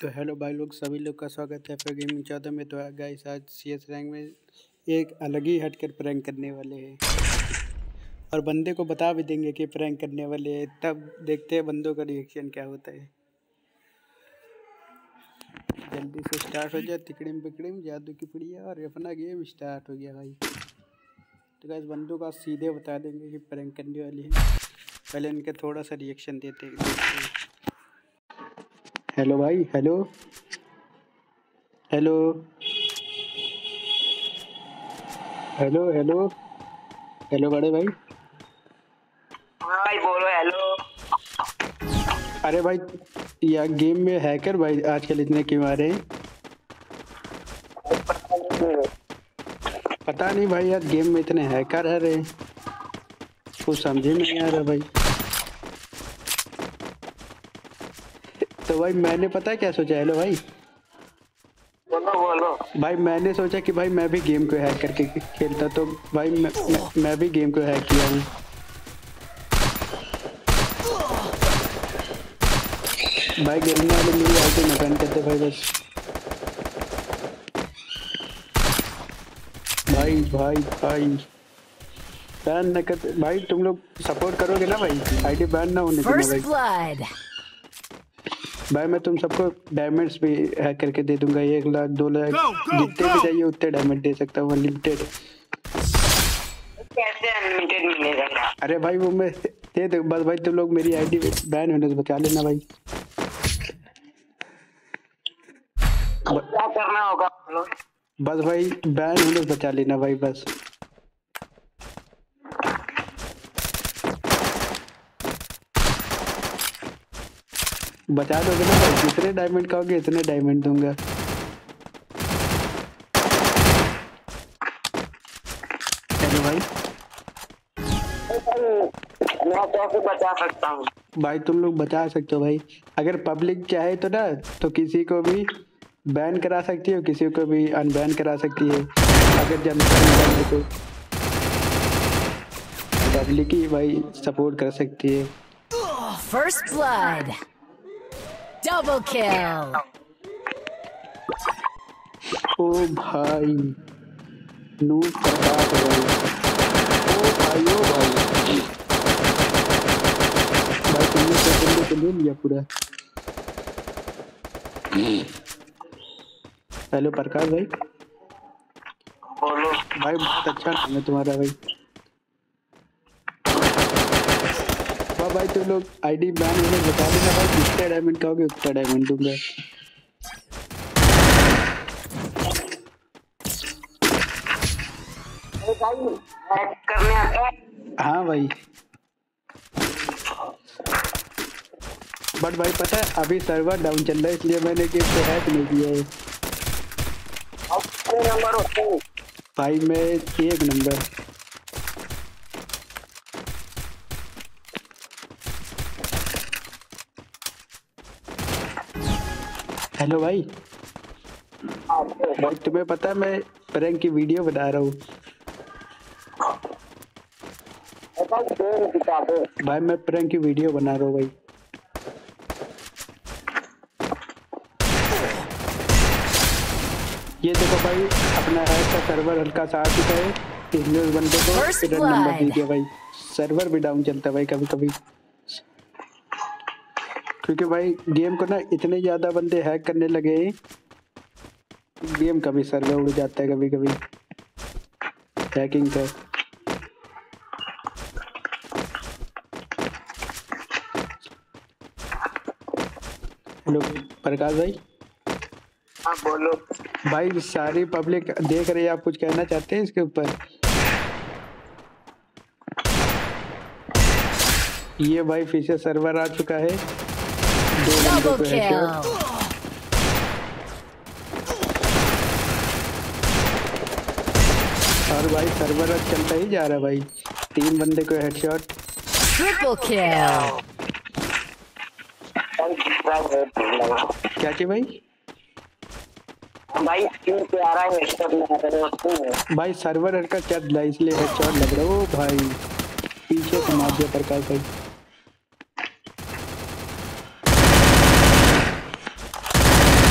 तो हेलो भाई लोग, सभी लोग का स्वागत है फिर गेमिंग 14 में। तो गाइस आज CS रैंक में एक अलग ही हटकर प्रैंक करने वाले हैं और बंदे को बता भी देंगे कि प्रैंक करने वाले हैं। तब देखते हैं बंदों का रिएक्शन क्या होता है। जल्दी से स्टार्ट हो जाए। तिकड़िम पिकड़िम जादू की पुड़िया और अपना गेम स्टार्ट हो गया भाई। तो गाइस बंदों का सीधे बता देंगे कि प्रैंक करने वाली है। पहले इनका थोड़ा सा रिएक्शन देखते हैं। हेलो भाई, hello hello hello hello hello बड़े भाई। भाई बोलो हेलो। अरे भाई यार गेम में हैकर भाई आजकल इतने क्यों आ रहे हैं? पता नहीं भाई, यार गेम में इतने हैकर आ रहे हैं, कुछ समझ ही नहीं आ रहा भाई। तो भाई मैंने पता क्या सोचा, हेलो भाई। बोलो बोलो भाई मैंने सोचा कि भाई मैं भी गेम को हैक करके खेलता, तो भाई मैं भी गेम को हैक किया हूँ। भाई गरीना वाले मेरी आईडी में बैन करते भाई बस। भाई भाई भाई बैन न करते भाई, तुम लोग सपोर्ट करोगे ना भाई, आईडी बैन ना होने देना भाई। भाई मैं तुम सबको डायमंड्स भी हैक करके दे दूंगा, 1 लाख 2 लाख जितने भी चाहिए उतने डायमंड दे सकता हूँ, अनलिमिटेड। कैसे अनलिमिटेड मिलेगा? अरे भाई वो मैं दे दे बस भाई, तुम लोग मेरी आईडी बैन होने से बचा लेना भाई। क्या करना होगा? बस भाई बैन होने से बचा लेना भाई बस। बचा दोगे ना भाई, जितने डायमंड कहोगे इतने डायमंड दूंगा। हेलो भाई। मैं कैसे बचा सकता हूँ? भाई तुम लोग बचा सकते हो भाई, अगर पब्लिक चाहे तो ना, तो किसी को भी बैन करा सकती हो, किसी को भी अनबैन करा सकती है। अगर जनता नहीं तो पब्लिक ही भाई सपोर्ट कर सकती है। First blood. Double kill. ओ भाई नूब बर्बाद हो गई। ओ भाई ओ भाई, भाई तुमने सेकंड को ले लिया पूरा। हेलो प्रकाश भाई। बोलो भाई बहुत अच्छा नाम है तुम्हारा भाई। भाई तुम लोग आईडी बैन होने बता देना भाई, जितने डायमंड कहोगे उतना डायमंड दूंगा। भाई हैक करने आता है? हाँ भाई, बट भाई पता है अभी सर्वर डाउन चल रहा है, इसलिए मैंने गेम को हैक नहीं किया है। अब कितने नंबर होते हैं? भाई मैं 1 नंबर। हेलो भाई। भाई तुम्हें पता है मैं प्रैंक की वीडियो बना रहा हूँ। भाई मैं प्रैंक की वीडियो बना रहा हूँ भाई। ये देखो भाई, अपना हैक का सर्वर हल्का सा आ चुका है, इसलिए उस बंदे को इधर नंबर दे दिया भाई। सर्वर भी डाउन चलता है भाई कभी कभी, क्योंकि भाई गेम को ना इतने ज्यादा बंदे हैक करने लगे हैं, गेम का भी सर्वर उड़ जाता है कभी कभी हैकिंग का। हेलो प्रकाश भाई। हाँ बोलो भाई सारी पब्लिक देख रही है, आप कुछ कहना चाहते हैं इसके ऊपर? ये भाई फिर से सर्वर आ चुका है, 2 बंदों को हेडशॉट। और भाई सर्वर अब चलता ही जा रहा है भाई, 3 बंदे को हेडशॉट। Triple kill. क्या चाहिए भाई? भाई क्यों पे आ रहा है हेडशॉट में? भाई सर्वर का क्या दिला, इसलिए हेडशॉट लग रहा है। ओ भाई पीछे से मार दिया प्रकाश भाई।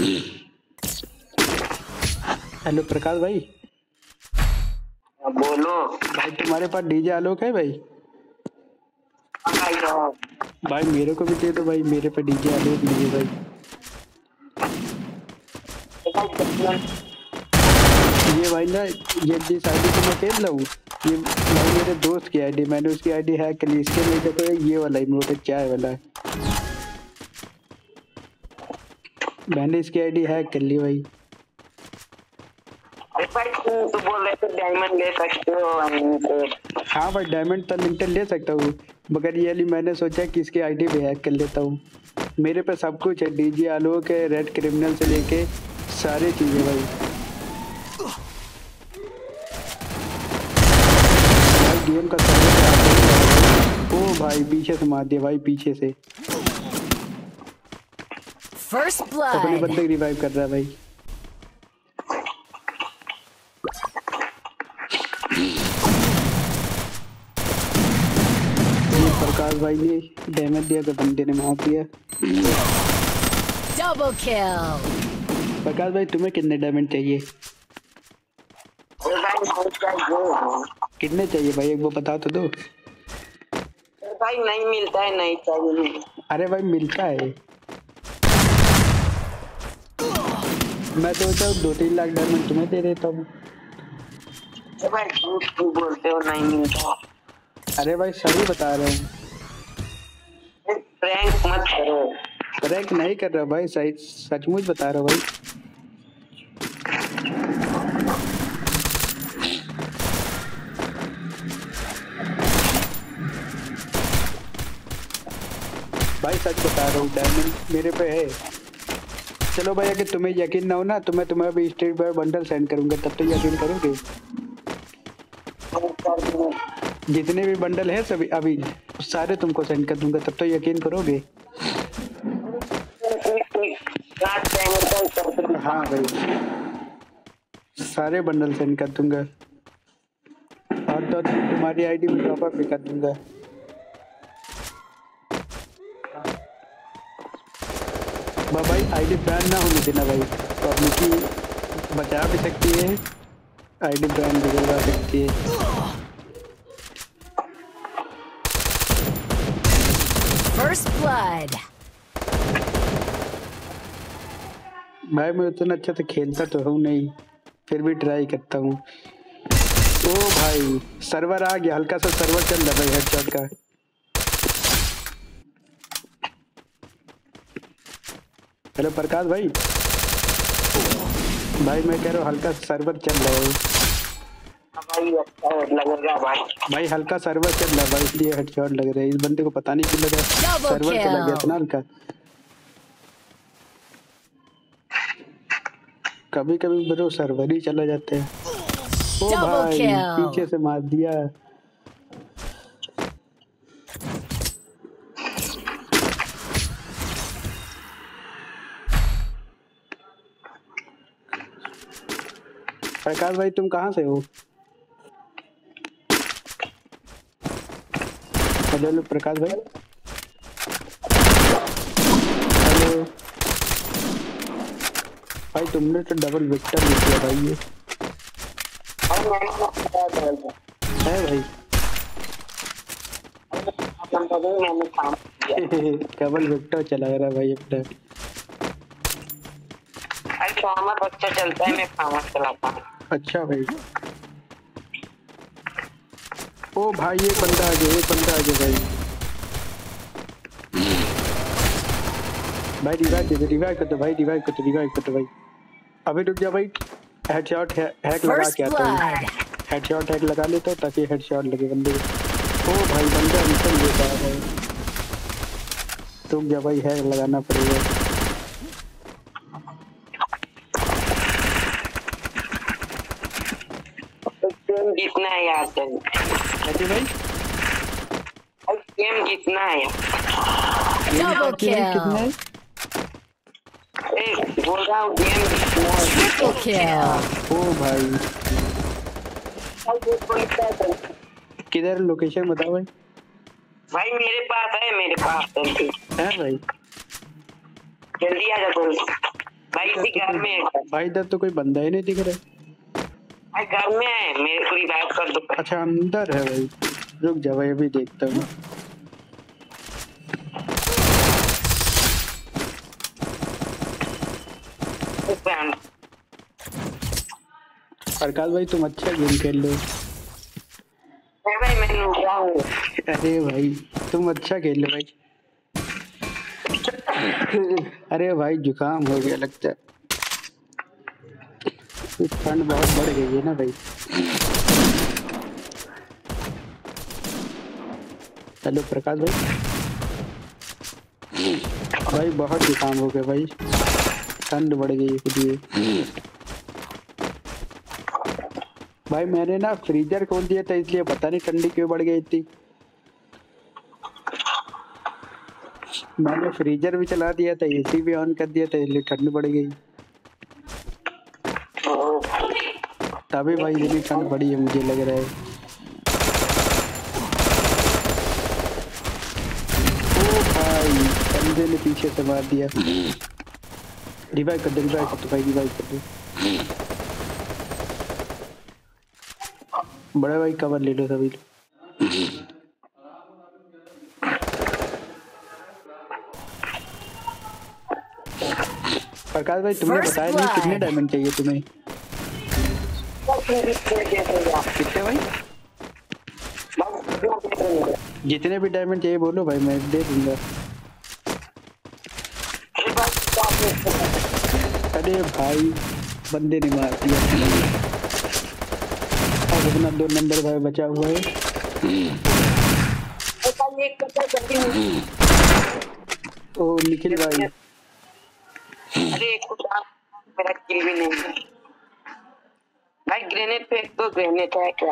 हेलो प्रकाश भाई। बोलो भाई तुम्हारे पास डीजे आलोक है भाई? भाई साहब। भाई मेरे को भी दे दो भाई, मेरे पे डीजे आलोक नहीं है भाई। ये भाई ना, ये जिस आईडी से मैं खेल रहा हूँ, ये भाई मेरे दोस्त की आईडी, मैंने उसकी आईडी हैक कर ली। इसके लिए देखो ये वाला इमोट क्या है वाला है, मैंने इसकी आईडी हैक कर ली भाई। अरे भाई तुम तो बोल रहे थे डायमंड ले सकते हो अनलिमिटेड। हाँ भाई डायमंड तो अनलिमिटेड ले सकता हूँ, मगर ये वाली मैंने सोचा कि इसकी आईडी भी हैक कर लेता हूँ। मेरे पे सब कुछ है, डीजे आलोक है, रेड क्रिमिनल से लेके सारी चीजें भाई। गेम का सर्वर। ओ भाई पीछे से मार दिया भाई, पीछे से First blood. अपने बंदे को रिवाइव कर रहा है भाई। ये प्रकाश भाई ने डैमेज दिया तो बंदे ने मार दिया। Double kill. प्रकाश भाई तुम्हें कितने डैमेज चाहिए? कितने चाहिए भाई, एक वो बता तो दो। भाई नहीं मिलता है, नहीं चाहिए। अरे भाई मिलता है, मैं सोचा 2-3 लाख डायमंड तुम्हें दे देता हूँ। भाई झूठ क्यों बोलते हो, नहीं मिलता। अरे भाई सही बता रहे हैं। प्रैंक मत करो। प्रैंक नहीं कर रहा भाई, सही सचमुच बता रहा भाई। भाई सच बता रहा हूँ, डायमंड मेरे पे है। चलो भाई अगर तुम्हें यकीन ना हो ना तो मैं तुम्हें अभी स्ट्रीट बॉय बंडल सेंड करूंगा, तब तो यकीन करोगे। जितने भी बंडल है सभी अभी सारे तुमको सेंड कर दूंगा, तब तो यकीन करोगे। हाँ भाई सारे बंडल सेंड कर दूंगा, और तो तुम्हारी आईडी में टॉप अप भी कर दूंगा। भाई आईडी बैन ना होने देना भाई, पब्लिक की बचा भी सकती है, आईडी बैन भी करवा सकती है। First blood. भाई मैं उतना अच्छा से खेलता तो हूँ नहीं, फिर भी ट्राई करता हूँ। ओ भाई सर्वर आ गया, हल्का सा सर्वर चल रहा है भाई हेडशॉट का। हेलो प्रकाश भाई। भाई मैं कह रहा हूँ हल्का सर्वर चल रहा है भाई, हल्का सर्वर चल रहा है भाई, इसलिए हेडशॉट लग रहा है। इस बंदे को पता नहीं क्यों लगा, सर्वर चला गया था ना हल्का। कभी कभी ब्रो सर्वर ही चला जाते हैं। ओ भाई पीछे से मार दिया। प्रकाश भाई तुम कहाँ से हो? हेलो प्रकाश भाई। हेलो भाई तुमने तो डबल विक्टर ले लिया भाई, ये है भाई। डबल विक्टर चला रहा भाई अपना। अच्छा चलता है, मैं फार्मर चलाता हूँ। अच्छा भाई। ओ भाई ये बंदा आ गया, एक बंदा आ गया भाई। भाई रिवाइव दे दो, रिवाइव कर दो भाई, रिवाइव कर दो, रिवाइव कर दो भाई। अभी रुक जा भाई, हेडशॉट हैक लगा के आता हूँ, हेडशॉट हैक लगा लेता हूँ ताकि हेडशॉट लगे बंदे को। ओ भाई बंदा निकल लेता है, रुक जा भाई, हैक लगाना पड़ेगा। जीतना है यार, कैसे भाई? गेम जीतना है Double कितना है? बोल रहा हूँ गेम जीतना है। Triple kill. ओ भाई किधर लोकेशन बताओ भाई। भाई मेरे पास है, मेरे पास है भाई। जल्दी आ जा बोल। भाई इसी घर में है। भाई इधर तो कोई बंदा ही नहीं दिख रहा है। भाई घर में है, मेरे को रिवाइव कर दो। अच्छा अंदर है भाई, रुक जा भाई अभी देखता हूँ। प्रकाश भाई तुम अच्छा गेम खेल लो। भाई मैं नूब हूँ। अरे भाई तुम अच्छा खेल लो भाई। अरे भाई जुकाम हो गया लगता है, ठंड बहुत बढ़ गई है ना भाई। हेलो प्रकाश भाई। भाई बहुत जुकाम हो गया भाई, ठंड बढ़ गई है खुद ही। भाई मैंने ना फ्रीजर खोल दिया था इसलिए पता नहीं ठंडी क्यों बढ़ गई थी। मैंने फ्रीजर भी चला दिया था, एसी भी ऑन कर दिया था, इसलिए ठंड बढ़ गई। तभी भाई इतनी ठंड बढ़ी है मुझे लग रहा है। ओ भाई बंदे ने पीछे से मार दिया। रिवाइव कर दो, रिवाइव कर दो भाई, रिवाइव कर दो। बड़ा भाई कवर ले लो सभी। प्रकाश भाई तुमने बताया नहीं कितने डायमंड चाहिए तुम्हें? कितने भाई? जितने भी डायमंड चाहिए बोलो भाई, मैं दे दूंगा। अरे भाई बंदे ने मार दिया। अब अपना 2 नंबर भाई बचा हुआ है। ओ निखिल भाई, अरे मेरा किल भी नहीं है भाई। ग्रेनेड फेंक दो, ग्रेनेड है क्या?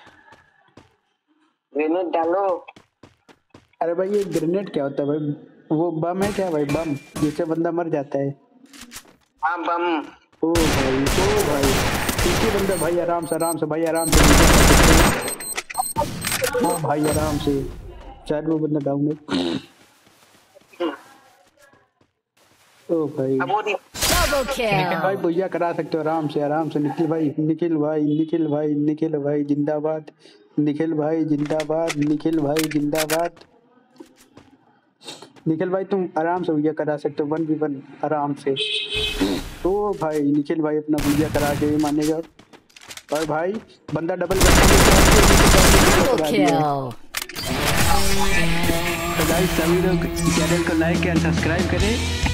ग्रेनेड डालो। अरे भाई ये ग्रेनेड क्या होता है भाई? वो बम है क्या भाई? बम जिससे बंदा मर जाता है। हाँ बम। ओ भाई, ओ भाई पीछे बंदा भाई, आराम से आराम से भाई, आराम से। ओ भाई आराम से, शायद वो बंदा डाउन है। ओ भाई निखिल भाई भैया करा सकते हो आराम से, आराम से। निखिल भाई, निखिल भाई, निखिल भाई, निखिल भाई जिंदाबाद, निखिल भाई जिंदाबाद, निखिल भाई जिंदाबाद। निखिल भाई तुम आराम से भैया करा सकते हो 1v1 आराम से। तो भाई निखिल भाई अपना भैया करा के मानेगा। और भाई बंदा डबल सभी लोग चैनल को लाइक एंड सब्सक्राइब करें।